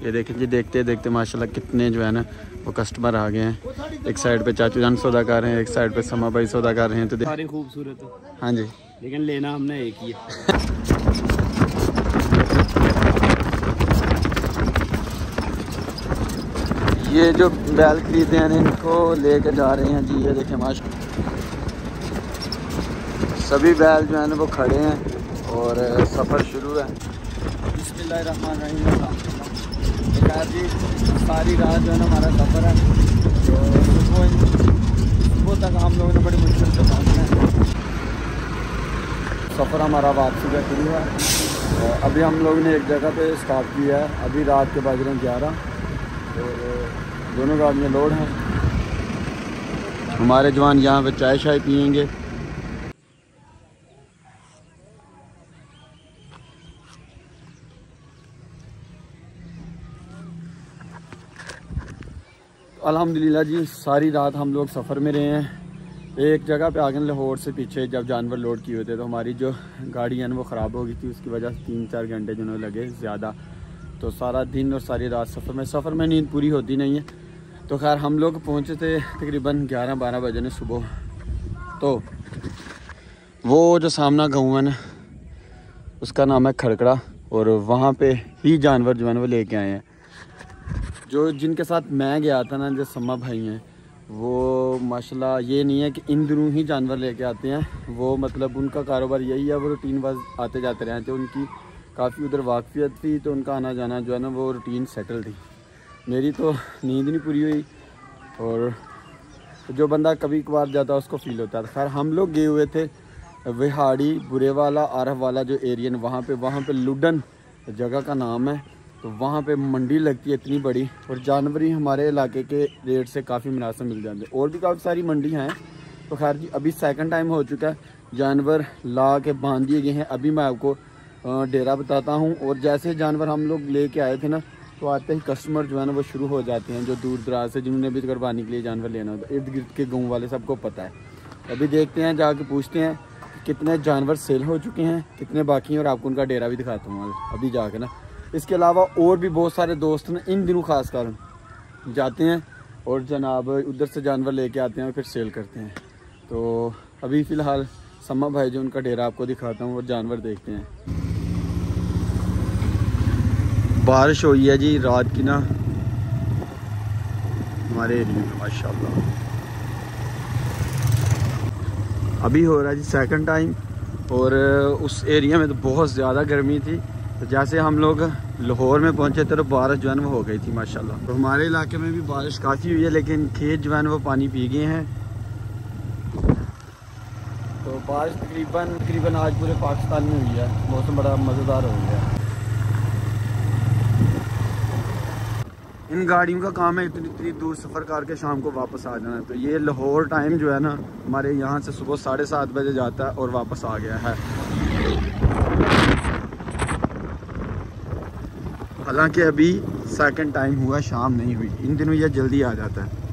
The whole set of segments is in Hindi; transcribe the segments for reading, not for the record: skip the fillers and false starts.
ये देखें जी, देखते देखते माशाल्लाह कितने जो है ना वो कस्टमर आ गए हैं। एक साइड पे चाचू जान सौदा कर रहे हैं, एक साइड पे समा भाई सौदा कर रहे हैं। तो सारी खूबसूरत है। हाँ जी, लेकिन लेना हमने एक ही है। ये जो बैल खरीदे हैं इनको लेके जा रहे हैं जी। ये देखें माशाल्लाह सभी बैल जो है ना वो खड़े हैं और सफ़र शुरू है। बिस्मिल्लाहिर्रहमानिर्रहीम। जी सारी रात जो है ना हमारा सफ़र है, तो सुबह तक हम लोगों ने बड़ी मुश्किल से पहुँचना है। सफ़र हमारा वापसी का शुरू है। अभी हम लोग ने एक जगह पे स्टॉप किया है। अभी रात के बज रहे हैं 11 और दोनों गाड़ियाँ लोड हैं। हमारे जवान यहाँ पे चाय शाय पियेंगे। अल्हम्दुलिल्लाह जी सारी रात हम लोग सफ़र में रहे हैं। एक जगह पे आगे लाहौर से पीछे जब जानवर लोड किए हुए थे तो हमारी जो गाड़ी है ना वो ख़राब हो गई थी। उसकी वजह से 3-4 घंटे जो लगे ज़्यादा। तो सारा दिन और सारी रात सफ़र में नींद पूरी होती नहीं है। तो खैर हम लोग पहुँचे थे तकरीबन 11-12 बजे ने सुबह। तो वो जो सामना गाँव है ना उसका नाम है खड़कड़ा, और वहाँ पे ही जानवर जो है ना वो लेके आए हैं। जो जिनके साथ मैं गया था ना, जो सम्मा भाई हैं, वो माशाल्लाह ये नहीं है कि इन दिनों ही जानवर लेके आते हैं। वो मतलब उनका कारोबार यही है, वो रूटीन बस आते जाते रहे थे। उनकी काफ़ी उधर वाकफियत थी, तो उनका आना जाना जो है ना वो रूटीन सेटल थी। मेरी तो नींद नहीं पूरी हुई, और जो बंदा कभी कभार जाता है उसको फ़ील होता था। खैर हम लोग गए हुए थे विहाड़ी, बुरेवाला, आरफ वाला जो एरियन, वहाँ पे लुडन जगह का नाम है। तो वहाँ पे मंडी लगती है इतनी बड़ी, और जानवर ही हमारे इलाके के रेट से काफ़ी मुनासिब मिल जाते हैं। और भी काफ़ी सारी मंडी हैं। तो खैर जी अभी सेकंड टाइम हो चुका है, जानवर ला के बांध दिए गए हैं। अभी मैं आपको डेरा बताता हूँ। और जैसे जानवर हम लोग लेके आए थे ना, तो आते ही कस्टमर जो है ना वो शुरू हो जाते हैं, जो दूर दराज से जिन्होंने भी कुर्बानी के लिए जानवर लेना होता है। इर्द गिर्द के गाँव वाले सबको पता है। अभी देखते हैं, जाके पूछते हैं कितने जानवर सेल हो चुके हैं, कितने बाकी हैं, और आपको उनका डेरा भी दिखाता हूँ अभी जाके ना। इसके अलावा और भी बहुत सारे दोस्त ना इन दिनों खास कर जाते हैं और जनाब उधर से जानवर लेके आते हैं और फिर सेल करते हैं। तो अभी फ़िलहाल सम्मा भाई जो उनका डेरा आपको दिखाता हूँ और जानवर देखते हैं। बारिश हुई है जी रात की ना हमारे एरिया में माशाल्लाह। अभी हो रहा है जी सेकंड टाइम, और उस एरिया में तो बहुत ज़्यादा गर्मी थी। तो जैसे हम लोग लाहौर में पहुंचे थे तो बारिश जो है ना वो हो गई थी माशाल्लाह। तो हमारे इलाके में भी बारिश काफ़ी हुई है, लेकिन खेत जो है ना वो पानी पी गए हैं। तो बारिश तकरीबन आज पूरे पाकिस्तान में हुई है। मौसम बड़ा मज़ेदार हो गया है। इन गाड़ियों का काम है इतनी दूर सफ़र करके शाम को वापस आ जाना। तो ये लाहौर टाइम जो है ना हमारे यहाँ से सुबह 7:30 बजे जाता है और वापस आ गया है। हालांकि अभी सेकंड टाइम हुआ, शाम नहीं हुई। इन दिनों ये जल्दी आ जाता है।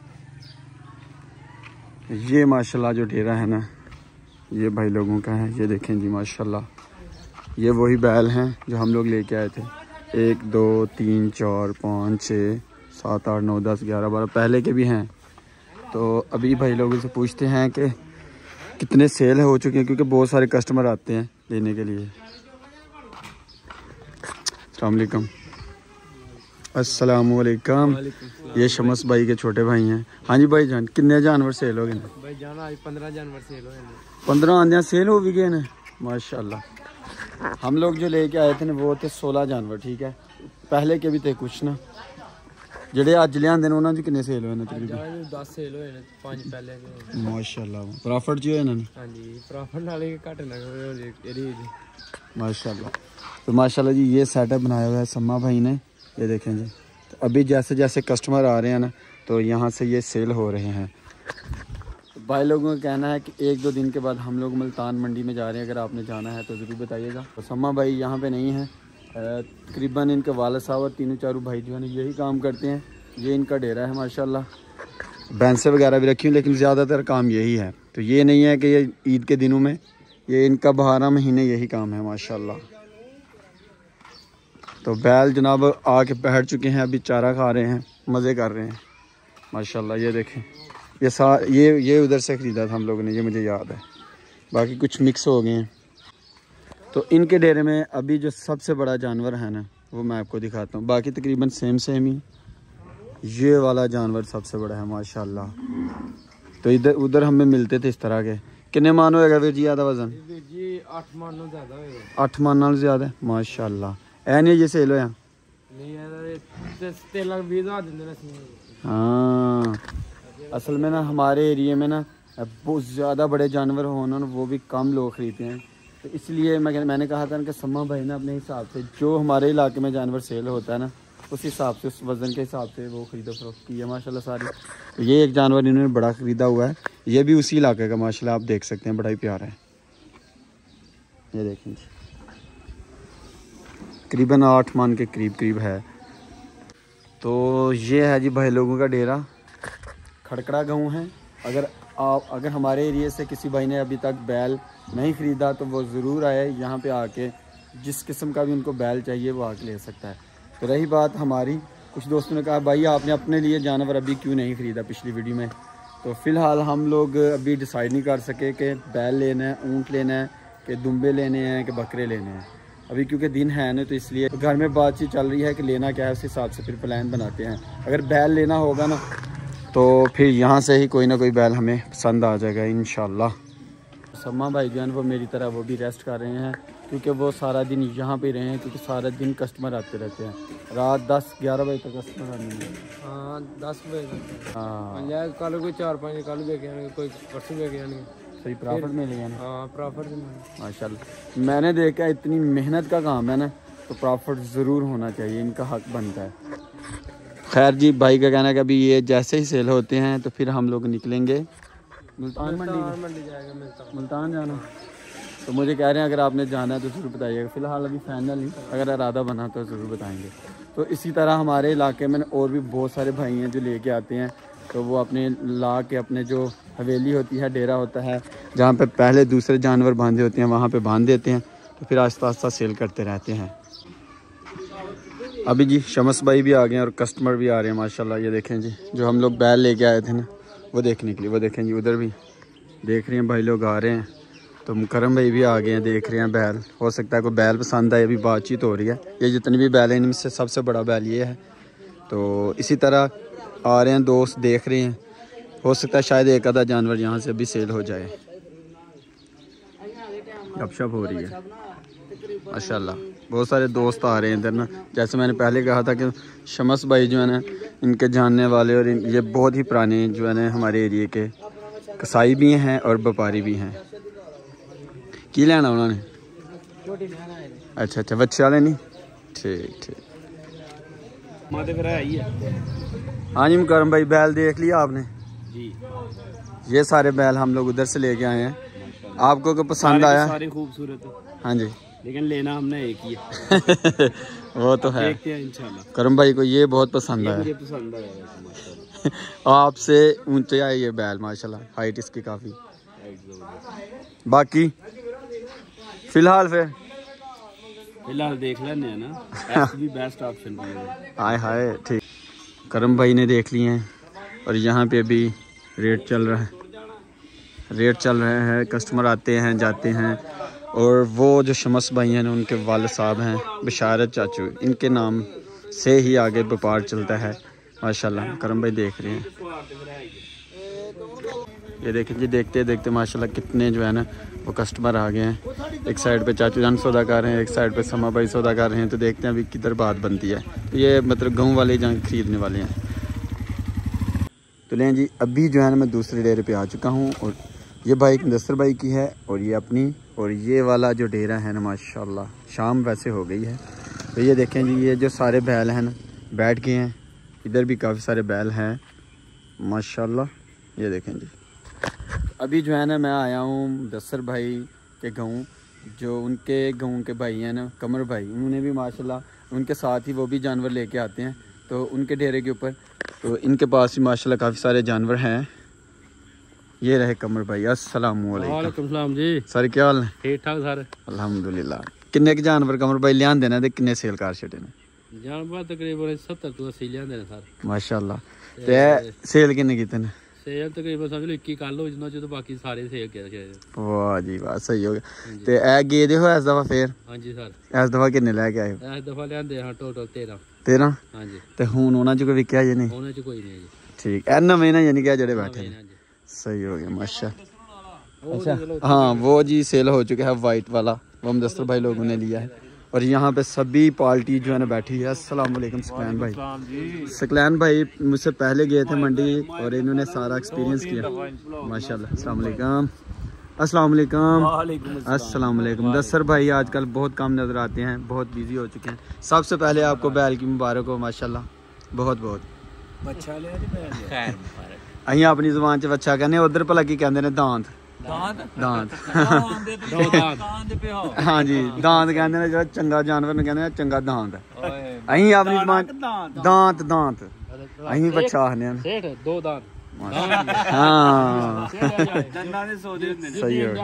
ये माशाल्लाह जो डेरा है ना ये भाई लोगों का है। ये देखें जी माशाल्लाह, ये वही बैल हैं जो हम लोग लेके आए थे। 1 2 3 4 5 6 7 8 9 10 11 12 पहले के भी हैं। तो अभी भाई लोगों से पूछते हैं कि कितने सेल हो चुके हैं, क्योंकि बहुत सारे कस्टमर आते हैं लेने के लिए। अस्सलामुअलैकुम। अस्सलामुअलैकुम। ये शमस भाई के छोटे भाई हैं। हाँ जी भाई जान, कितने जानवर सेल हो गए? भाई जान आज 15 जानवर सेल हो गए। 15 आंदियाँ सेल हो भी गए ना माशाल्लाह। हम लोग जो लेके आए थे ना वो थे 16 जानवर, ठीक है। पहले के भी थे कुछ ना, जेडे अज लियांदे ने उन्होंने कितने सेल हुए? तकरीबन 10 सेल होए ने, 5 पहले माशाल्लाह। प्रॉफिट जी होए ना? हां जी प्रॉफिट नाले घट ना एरी माशाल्लाह। तो माशाल्लाह जी ये सेटअप बनाया हुआ है सम्मा भाई ने। ये देखें जी। तो अभी जैसे जैसे कस्टमर आ रहे हैं ना तो यहाँ से ये सेल हो रहे हैं। तो भाई लोगों का कहना है कि 1-2 दिन के बाद हम लोग मुल्तान मंडी में जा रहे हैं। अगर आपने जाना है तो ज़रूर बताइएगा। तो सम्मा भाई यहाँ पे नहीं है, तकरीबन इनके वालिद साहब और तीनों चारों भाई जो है ना यही काम करते हैं। ये इनका डेरा है माशाल्लाह। भैंसें वगैरह भी रखी हुई, लेकिन ज़्यादातर काम यही है। तो ये नहीं है कि ये ईद के दिनों में, ये इनका 12 महीने यही काम है माशाल्लाह। तो बैल जनाब आके बैठ चुके हैं, अभी चारा खा रहे हैं, मज़े कर रहे हैं माशाल्लाह। ये देखें, ये उधर से ख़रीदा था हम लोगों ने, ये मुझे याद है, बाकी कुछ मिक्स हो गए हैं। तो इनके डेरे में अभी जो सबसे बड़ा जानवर है ना, वो मैं आपको दिखाता हूँ। बाकी तकरीबन सेम ही, ये वाला जानवर सबसे बड़ा है माशाल्लाह। तो इधर उधर हमें मिलते थे इस तरह के। कितने मान होएगा वीर जी ज़्यादा वजन? जी 8 मान नाल ज़्यादा होएगा। 8 मान नाल ज़्यादा माशाल्लाह। ऐ नहीं ये सेल होया? नहीं यार 3,20,000 दिंदे ने। हाँ असल में ना हमारे एरिए में ना बहुत ज़्यादा बड़े जानवर हो ना, वो भी कम लोग ख़रीदते हैं। तो इसलिए मैंने कहा था कि सम्मा भाई ना अपने हिसाब से जो हमारे इलाके में जानवर सेल होता है ना, उस हिसाब से, उस वज़न के हिसाब से वो ख़रीदो फरोख्त की है माशाल्लाह सारी। तो ये एक जानवर इन्होंने बड़ा ख़रीदा हुआ है, ये भी उसी इलाके का माशाल्लाह, आप देख सकते हैं, बड़ा ही प्यारा है। ये देखें करीबन 8 मान के करीब है। तो ये है जी भाई लोगों का डेरा, खड़कड़ा गाँव है। अगर हमारे एरिए से किसी भाई ने अभी तक बैल नहीं ख़रीदा तो वो ज़रूर आए यहाँ पे आके, जिस किस्म का भी उनको बैल चाहिए वो आके ले सकता है। तो रही बात हमारी, कुछ दोस्तों ने कहा भाई आपने अपने लिए जानवर अभी क्यों नहीं ख़रीदा पिछली वीडियो में। तो फ़िलहाल हम लोग अभी डिसाइड नहीं कर सके कि बैल लेना है, ऊँट लेना है, कि दुम्बे लेने हैं, कि बकरे लेने हैं अभी, क्योंकि दिन है ना, तो इसलिए घर में बातचीत चल रही है कि लेना क्या है, उस हिसाब से फिर प्लान बनाते हैं। अगर बैल लेना होगा ना तो फिर यहाँ से ही कोई ना कोई बैल हमें पसंद आ जाएगा इंशाल्लाह। सम्मा भाई जान वो मेरी तरह वो भी रेस्ट कर रहे हैं, क्योंकि वो सारा दिन यहाँ पे रहे हैं, क्योंकि सारा दिन कस्टमर आते रहते हैं। रात 10-11 बजे तक कस्टमर आने। हाँ 10 बजे। हाँ कल कोई 4-5 कल बेके आने, कोई परसों बेके आने। सही प्रॉफिट मिलेगा ना? हाँ प्रॉफिट माशाल्लाह। मैंने देखा इतनी मेहनत का काम है ना, तो प्रॉफिट ज़रूर होना चाहिए, इनका हक बनता है। खैर जी, भाई का कहना है कि अभी ये जैसे ही सेल होते हैं तो फिर हम लोग निकलेंगे मुल्तान मंडी जाएगा। मुल्तान जाना। तो मुझे कह रहे हैं अगर आपने जाना है तो ज़रूर बताइएगा। फ़िलहाल अभी फाइनल नहीं, अगर इरादा बना तो ज़रूर बताएंगे। तो इसी तरह हमारे इलाके में और भी बहुत सारे भाई हैं जो लेके आते हैं, तो वो अपने ला के अपने जो हवेली होती है, डेरा होता है, जहाँ पे पहले दूसरे जानवर बांधे होते हैं, वहाँ पे बांध देते हैं, तो फिर आहिस्ता आहिस्ता सेल करते रहते हैं। अभी जी शमस भाई भी आ गए हैं और कस्टमर भी आ रहे हैं माशाल्लाह। ये देखें जी, जो हम लोग बैल लेके आए थे ना, वो देखने के लिए, वो देखें जी उधर भी देख रहे हैं भाई लोग आ रहे हैं। तो मुकरम भाई भी आ गए हैं, देख रहे हैं बैल। हो सकता है कोई बैल पसंद आए, अभी बातचीत हो रही है। ये जितनी भी बैल हैं इनमें से सबसे बड़ा बैल ये है। तो इसी तरह आ रहे हैं दोस्त, देख रहे हैं, हो सकता है शायद एक आधा जानवर यहाँ से अभी सेल हो जाए। गपशप हो रही है माशाल्लाह। बहुत सारे दोस्त आ रहे हैं इधर ना। जैसे मैंने पहले कहा था कि शमस भाई जो है ना, इनके जानने वाले, और ये बहुत ही पुराने जो है ना हमारे एरिए के कसाई भी हैं और व्यापारी भी हैं। की लेना उन्होंने? अच्छा बच्चे वाले नहीं, ठीक। हाँ जी मुकरम भाई, बैल देख लिया आपने जी? ये सारे बैल हम लोग उधर से लेके आए हैं। आपको को पसंद आया? सारे खूबसूरत है। हाँ जी, लेकिन लेना हमने एक ही है। वो तो है। देखते हैं इंशाल्लाह। करम भाई को ये बहुत पसंद आया। मुझे पसंद आया। आपसे ऊंचे आए ये बैल माशाल्लाह, हाइट इसकी काफ़ी। बाकी फिलहाल देख लेने हैं ना, भी बेस्ट ऑप्शन है। हाय ठीक। करम भाई ने देख लिए हैं और यहाँ पे अभी रेट चल रहे हैं। कस्टमर आते हैं जाते हैं। और वो जो शमस भाई हैं उनके वालिद साहब हैं बशारत चाचू, इनके नाम से ही आगे व्यापार चलता है माशाल्लाह। करम भाई देख रहे हैं, ये देखें जी, देखते देखते माशाल्लाह कितने जो है ना वो कस्टमर आ गए हैं। एक साइड पे चाचू जान सौदा कर रहे हैं, एक साइड पे समा भाई सौदा कर रहे हैं। तो देखते हैं अभी किधर बात बनती है। तो ये मतलब गाँव वाले जहाँ ख़रीदने वाले हैं। तो लें जी, अभी जो है ना मैं दूसरे डेरे पे आ चुका हूँ, और ये बाइक नसर भाई की है और ये अपनी, और ये वाला जो डेरा है ना माशाल्लाह शाम वैसे हो गई है। तो ये देखें जी, ये जो सारे बैल हैं ना बैठ गए हैं। इधर भी काफ़ी सारे बैल हैं माशाल्लाह। ये देखें जी, अभी जो है ना मैं आया हूँ दसर भाई के गाँव, जो उनके गाँव के भाई हैं ना कमर भाई, उन्होंने भी माशाल्लाह उनके साथ ही वो भी जानवर लेके आते हैं। तो उनके डेरे के ऊपर, तो इनके पास भी माशाल्लाह काफ़ी सारे जानवर हैं। ये रहे कमर भाई, अस्सलाम वालेकुम। वालेकुम सलाम जी। सर क्या हाल है? ठीक ठाक सर, अल्हम्दुलिल्लाह। किन्ने के जानवर कमर भाई लिया देना ते किन्ने सेल कर छड़े ने? जानवर तकरीबन 70 तो 80 लियांदे ने सर माशाल्लाह। ते सेल किन्ने कीते ने? सेल तकरीबन समझ लो 21 कल हो जिन्ना तो बाकी सारे सेल किए। वाह जी वाह, सही हो गया। ते ए गेदे हो इस दफा फिर? हां जी सर। इस दफा किन्ने लेके आए हो? इस दफा लियांदे हां टोटल 13। 13? हां जी। ते हुन उना च कोई विकया जे नहीं? उना च कोई नहीं जी। ठीक है, नवे ना यानी क्या जड़े बैठे हैं। सही हो गया माशाल्लाह। अच्छा हाँ, वो जी सेल हो चुका है वाइट वाला, वो मुदस्सिर भाई लोगों ने लिया है। और यहाँ पे सभी पार्टी जो है ना बैठी है। अस्सलाम वालेकुम सकलैन भाई। सकलैन भाई मुझसे पहले गए थे मंडी और इन्होंने सारा एक्सपीरियंस किया माशाल्लाह। अस्सलाम वालेकुम। अस्सलाम वालेकुम। अस्सलाम वालेकुम। मुदस्सिर भाई आजकल बहुत कम नज़र आते हैं, बहुत बिजी हो चुके हैं। सबसे पहले आपको बैल की मुबारक हो माशाल्लाह, बहुत बहुत। अहीं अपनी जुबान च बच्चा कहने, उधर भला की कहते ने दांत दांत हाँ जी, दांत कहते ने, जो चंगा जानवर ने कहते चंगा दांत। अहीं अपनी जुबान दांत दांत अहीं बच्चा आखने सेठ दो दांत। हाँ सही है।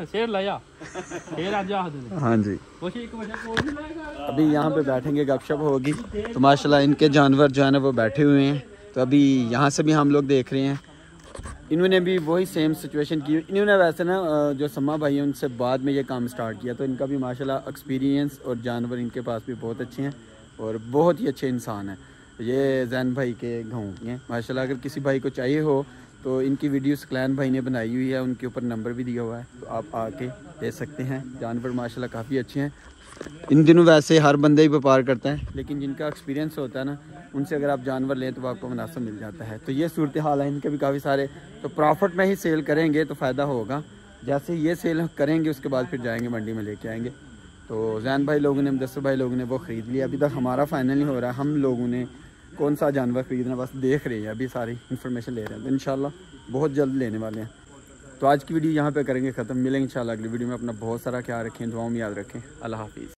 हाँ जी, अभी यहाँ पे बैठेंगे, गपशप होगी। तो माशाल्लाह इनके जानवर जो है ना वो बैठे हुए हैं। तो अभी यहाँ से भी हम लोग देख रहे हैं, इन्होंने भी वही सेम सिचुएशन की। इन्होंने वैसे ना जो सम्मा भाई हैं उनसे बाद में ये काम स्टार्ट किया, तो इनका भी माशाल्लाह एक्सपीरियंस और जानवर इनके पास भी बहुत अच्छे हैं और बहुत ही अच्छे इंसान हैं। ये जैन भाई के गाँव के हैं माशाल्लाह। अगर किसी भाई को चाहिए हो तो इनकी वीडियो सकलैन भाई ने बनाई हुई है, उनके ऊपर नंबर भी दिया हुआ है, तो आप आके ले सकते हैं। जानवर माशाल्लाह काफ़ी अच्छे हैं। इन दिनों वैसे हर बंदे ही व्यापार करता है, लेकिन जिनका एक्सपीरियंस होता है ना, उनसे अगर आप जानवर लें तो आपको मुनासिब मिल जाता है। तो ये सूरत हाल है इनके भी काफ़ी सारे। तो प्रॉफिट में ही सेल करेंगे तो फ़ायदा होगा। जैसे ये सेल करेंगे उसके बाद फिर जाएंगे मंडी में लेके आएंगे। तो जैन भाई लोगों ने, मुदस्सिर भाई लोगों ने वो ख़रीद लिया। अभी तक हमारा फाइनल नहीं हो रहा है, हम लोगों ने कौन सा जानवर ख़रीदना बस देख रहे हैं, अभी सारी इन्फॉर्मेशन ले रहे हैं। तो इंशाल्लाह बहुत जल्द लेने वाले हैं। तो आज की वीडियो यहाँ पे करेंगे ख़त्म। मिलेंगे इंशाल्लाह अगली वीडियो में। अपना बहुत सारा ख्याल रखें, दुआओं में याद रखें। अल्लाह हाफिज़।